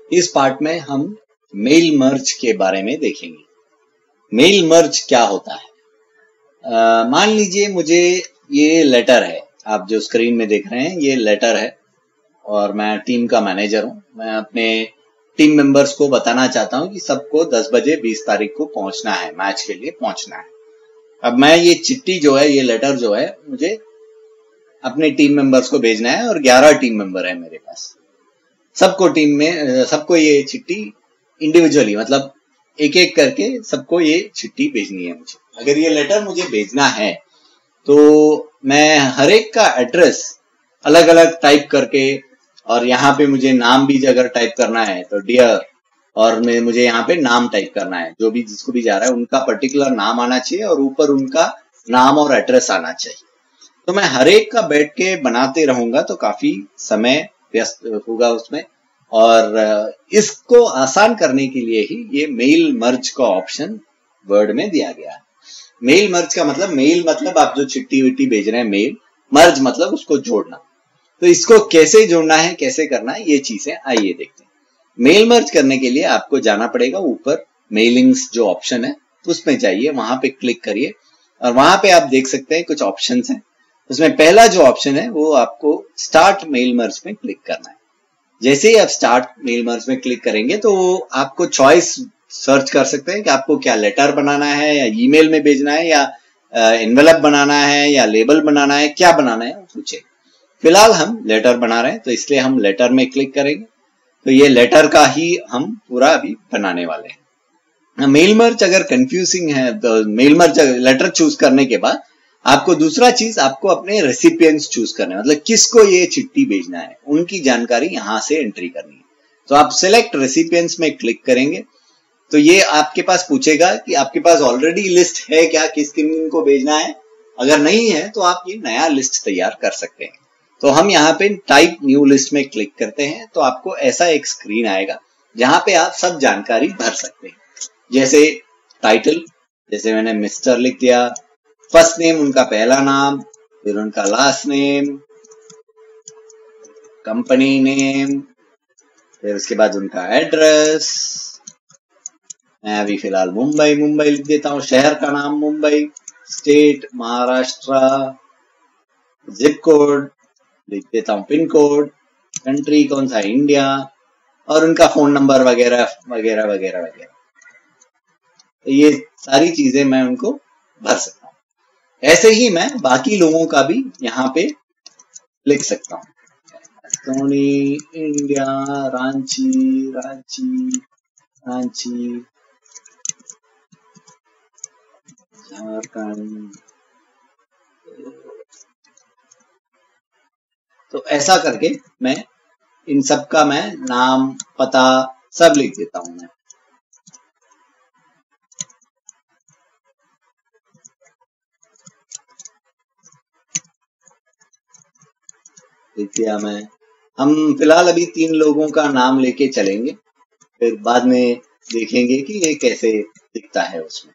इस पार्ट में हम मेल मर्ज के बारे में देखेंगे। मेल मर्ज क्या होता है? मान लीजिए मुझे ये लेटर है, आप जो स्क्रीन में देख रहे हैं ये लेटर है और मैं टीम का मैनेजर हूं। मैं अपने टीम मेंबर्स को बताना चाहता हूं कि सबको 10 बजे 20 तारीख को पहुंचना है, मैच के लिए पहुंचना है। अब मैं ये चिट्ठी जो है, ये लेटर जो है, मुझे अपने टीम मेंबर्स को भेजना है और 11 टीम मेंबर है मेरे पास। सबको टीम में सबको ये चिट्ठी इंडिविजुअली, मतलब एक एक करके सबको ये चिट्ठी भेजनी है मुझे। अगर ये लेटर मुझे भेजना है तो मैं हर एक का एड्रेस अलग अलग टाइप करके, और यहाँ पे मुझे नाम भी अगर टाइप करना है तो डियर, और मुझे यहाँ पे नाम टाइप करना है, जो भी जिसको भी जा रहा है उनका पर्टिकुलर नाम आना चाहिए और ऊपर उनका नाम और एड्रेस आना चाहिए। तो मैं हर एक का बैठ के बनाते रहूंगा तो काफी समय व्यस्त होगा उसमें, और इसको आसान करने के लिए ही ये मेल मर्ज का ऑप्शन वर्ड में दिया गया है। मेल मर्ज का मतलब, मेल मतलब आप जो चिट्ठी विट्टी भेज रहे हैं, मेल, मर्ज मतलब उसको जोड़ना। तो इसको कैसे जोड़ना है, कैसे करना है, ये चीजें आइए देखते हैं। मेल मर्ज करने के लिए आपको जाना पड़ेगा ऊपर, मेलिंग्स जो ऑप्शन है उसमें जाइए, वहां पे क्लिक करिए और वहां पे आप देख सकते हैं कुछ ऑप्शंस हैं। उसमें पहला जो ऑप्शन है वो आपको स्टार्ट मेल मर्ज में क्लिक करना है। जैसे ही आप स्टार्ट मेल मर्ज में क्लिक करेंगे तो आपको चॉइस सर्च कर सकते हैं कि आपको क्या लेटर बनाना है या ईमेल में भेजना है या एनवेलप बनाना है या लेबल बनाना है, क्या बनाना है पूछे। फिलहाल हम लेटर बना रहे हैं तो इसलिए हम लेटर में क्लिक करेंगे। तो ये लेटर का ही हम पूरा अभी बनाने वाले हैं। मेल मर्ज अगर कंफ्यूजिंग है तो मेल मर्ज लेटर चूज करने के बाद आपको दूसरा चीज, आपको अपने रेसिपिएंट्स चूज करने, मतलब किसको ये चिट्ठी भेजना है उनकी जानकारी यहां से एंट्री करनी है। तो आप सिलेक्ट रेसिपिएंट्स में क्लिक करेंगे तो ये आपके पास पूछेगा कि आपके पास ऑलरेडी लिस्ट है क्या, किस किन को भेजना है। अगर नहीं है तो आप ये नया लिस्ट तैयार कर सकते हैं। तो हम यहाँ पे टाइप न्यू लिस्ट में क्लिक करते हैं तो आपको ऐसा एक स्क्रीन आएगा जहां पे आप सब जानकारी भर सकते हैं। जैसे टाइटल, जैसे मैंने मिस्टर लिख दिया, फर्स्ट नेम उनका पहला नाम, फिर उनका लास्ट नेम, कंपनी नेम, फिर उसके बाद उनका एड्रेस। मैं अभी फिलहाल मुंबई लिख देता हूँ, शहर का नाम Mumbai, state Maharashtra, zip code लिख देता हूँ, पिन कोड, कंट्री कौन सा इंडिया, और उनका फोन नंबर वगैरह वगैरह वगैरह वगैरह। तो ये सारी चीजें मैं उनको भर सकता हूँ। ऐसे ही मैं बाकी लोगों का भी यहाँ पे लिख सकता हूँ। Tony India, Ranchi Jharkhand. तो ऐसा करके मैं इन सब का मैं नाम पता सब लिख देता हूं। मैं लिख दिया। मैं हम फिलहाल अभी 3 लोगों का नाम लेके चलेंगे, फिर बाद में देखेंगे कि ये कैसे दिखता है उसमें।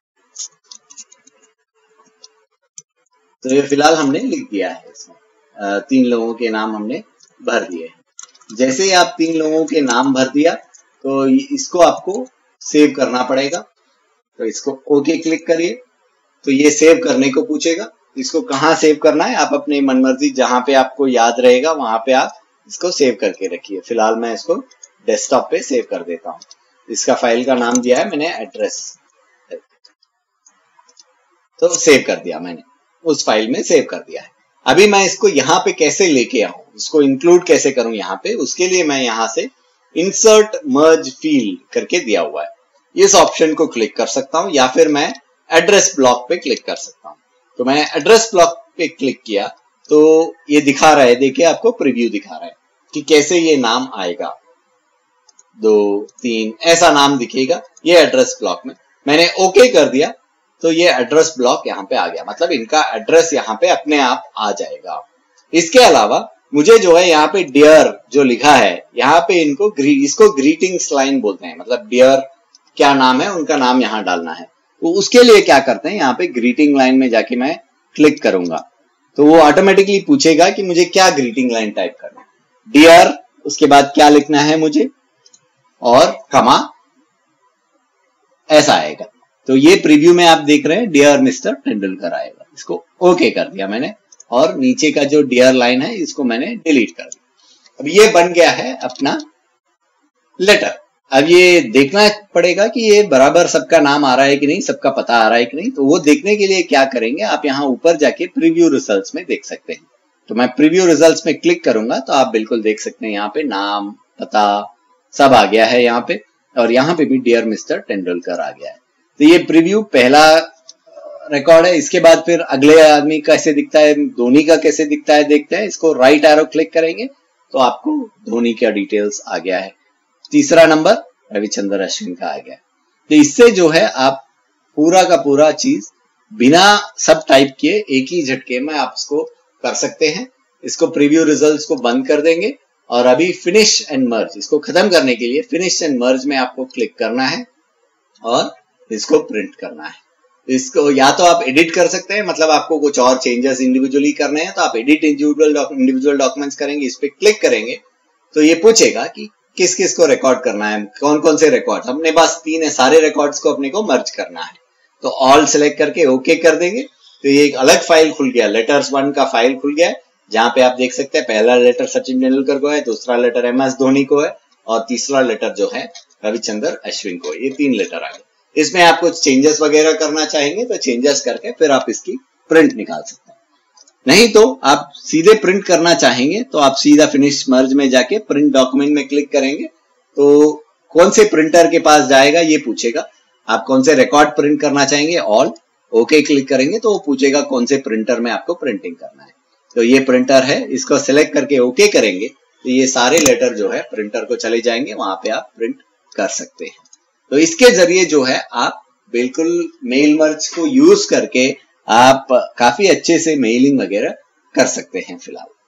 तो ये फिलहाल हमने लिख दिया है, इसमें 3 लोगों के नाम हमने भर दिए हैं। जैसे ही आप 3 लोगों के नाम भर दिया तो इसको आपको सेव करना पड़ेगा। तो इसको ओके क्लिक करिए तो ये सेव करने को पूछेगा। इसको कहाँ सेव करना है, आप अपने मनमर्जी जहां पे आपको याद रहेगा वहां पे आप इसको सेव करके रखिए। फिलहाल मैं इसको डेस्कटॉप पे सेव कर देता हूँ। इसका फाइल का नाम दिया है मैंने एड्रेस, तो सेव कर दिया मैंने, उस फाइल में सेव कर दिया है। अभी मैं इसको यहाँ पे कैसे लेके आऊं, इसको इंक्लूड कैसे करूं यहाँ पे, उसके लिए मैं यहाँ से इंसर्ट मर्ज फील्ड करके दिया हुआ है, इस ऑप्शन को क्लिक कर सकता हूं, या फिर मैं एड्रेस ब्लॉक पे क्लिक कर सकता हूं। तो मैंने एड्रेस ब्लॉक पे क्लिक किया तो ये दिखा रहा है, देखिए आपको प्रीव्यू दिखा रहा है कि कैसे ये नाम आएगा, 2 3 ऐसा नाम दिखेगा ये एड्रेस ब्लॉक में। मैंने ओके कर दिया तो ये एड्रेस ब्लॉक यहाँ पे आ गया, मतलब इनका एड्रेस यहाँ पे अपने आप आ जाएगा। इसके अलावा मुझे जो है यहाँ पे डियर जो लिखा है, यहाँ पे इसको ग्रीटिंग्स लाइन बोलते हैं, मतलब डियर क्या नाम है उनका नाम यहाँ डालना है। तो उसके लिए क्या करते हैं, यहाँ पे ग्रीटिंग लाइन में जाके मैं क्लिक करूंगा तो वो ऑटोमेटिकली पूछेगा कि मुझे क्या ग्रीटिंग लाइन टाइप करना है, डियर, उसके बाद क्या लिखना है मुझे, और कमा ऐसा आएगा। तो ये प्रीव्यू में आप देख रहे हैं डियर मिस्टर तेंदुलकर आएगा, इसको ओके कर दिया मैंने और नीचे का जो डियर लाइन है इसको मैंने डिलीट कर दिया। अब ये बन गया है अपना लेटर। अब ये देखना पड़ेगा कि ये बराबर सबका नाम आ रहा है कि नहीं, सबका पता आ रहा है कि नहीं। तो वो देखने के लिए क्या करेंगे, आप यहाँ ऊपर जाके प्रीव्यू रिजल्ट्स में देख सकते हैं। तो मैं प्रीव्यू रिजल्ट्स में क्लिक करूंगा तो आप बिल्कुल देख सकते हैं यहाँ पे नाम पता सब आ गया है यहाँ पे, और यहाँ पे भी डियर मिस्टर तेंदुलकर आ गया है। तो ये प्रीव्यू पहला रिकॉर्ड है। इसके बाद फिर अगले आदमी कैसे दिखता है, धोनी का कैसे दिखता है देखते हैं। इसको राइट एरो क्लिक करेंगे तो आपको धोनी का डिटेल्स आ गया है। तीसरा नंबर रविचंद्र अश्विन का आ गया। तो इससे जो है आप पूरा का पूरा चीज बिना सब टाइप किए एक ही झटके में आप इसको कर सकते हैं। इसको प्रीव्यू रिजल्ट्स को बंद कर देंगे और अभी फिनिश एंड मर्ज, इसको खत्म करने के लिए फिनिश एंड मर्ज में आपको क्लिक करना है और इसको प्रिंट करना है। इसको या तो आप एडिट कर सकते हैं, मतलब आपको कुछ और चेंजेस इंडिविजुअली करने हैं तो आप एडिट इंडिविजुअल डॉक्यूमेंट्स करेंगे, इस पे क्लिक करेंगे तो ये पूछेगा कि किस किस को रिकॉर्ड करना है, कौन कौन से रिकॉर्ड। अपने पास 3 है, सारे रिकॉर्ड्स को अपने को मर्ज करना है। तो ऑल सेलेक्ट करके ओके कर देंगे तो ये एक अलग फाइल खुल गया, लेटर्स 1 का फाइल खुल गया है, जहां पे आप देख सकते हैं पहला लेटर सचिन तेंदुलकर को है, दूसरा लेटर MS धोनी को है और तीसरा लेटर जो है रविचंद्र अश्विन को। ये 3 लेटर आ गए। इसमें आप कुछ चेंजेस वगैरह करना चाहेंगे तो चेंजेस करके फिर आप इसकी प्रिंट निकाल सकते हैं। नहीं तो आप सीधे प्रिंट करना चाहेंगे तो आप सीधा फिनिश मर्ज में जाके प्रिंट डॉक्यूमेंट में क्लिक करेंगे तो कौन से प्रिंटर के पास जाएगा ये पूछेगा। आप कौन से रिकॉर्ड प्रिंट करना चाहेंगे, ऑल ओके क्लिक करेंगे तो वो पूछेगा कौन से प्रिंटर में आपको प्रिंटिंग करना है। तो ये प्रिंटर है, इसको सिलेक्ट करके ओके करेंगे तो ये सारे लेटर जो है प्रिंटर को चले जाएंगे, वहां पे आप प्रिंट कर सकते हैं। तो इसके जरिए जो है आप बिल्कुल मेल मर्ज को यूज करके आप काफी अच्छे से मेलिंग वगैरह कर सकते हैं फिलहाल।